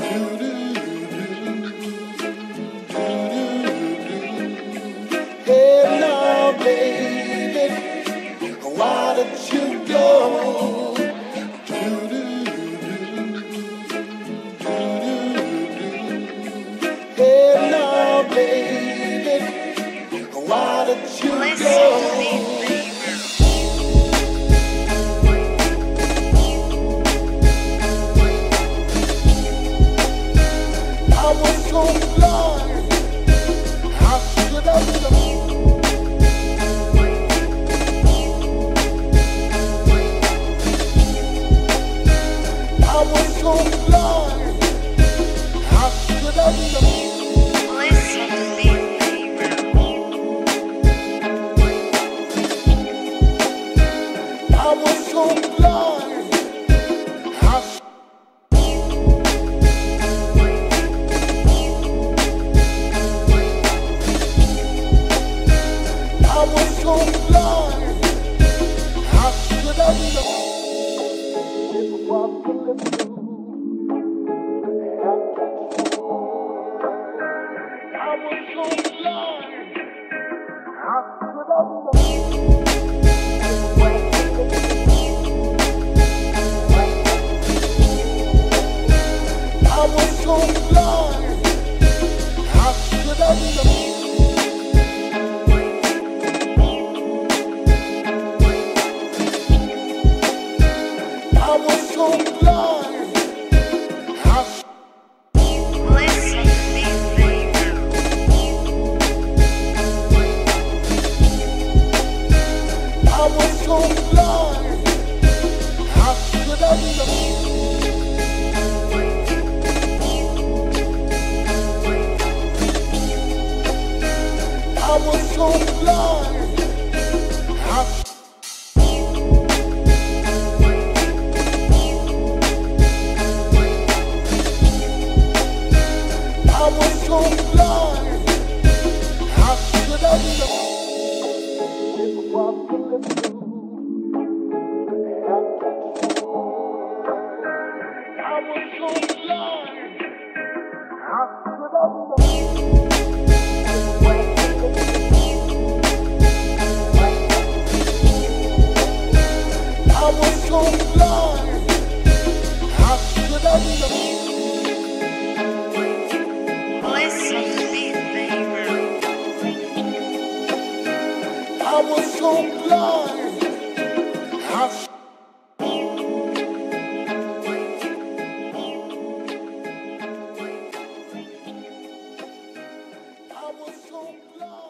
Hey now, baby, why did you go? Hey now, baby, why did you Bliss, go? I was so blind, how should I know? I was so blind, how should I know? Bliss, I was so blind, how I was so blind, how should I know? It was the little I was so blind, how should I know? I was so blind, how should I know? I was so blind, how Bliss, I was so blind, how should I know? I was so blind, how I was so blind, how should I know? It was the little I was so blind, how should I know? I was so blind, how should I know? Bliss, I was so blind, how I was so blind.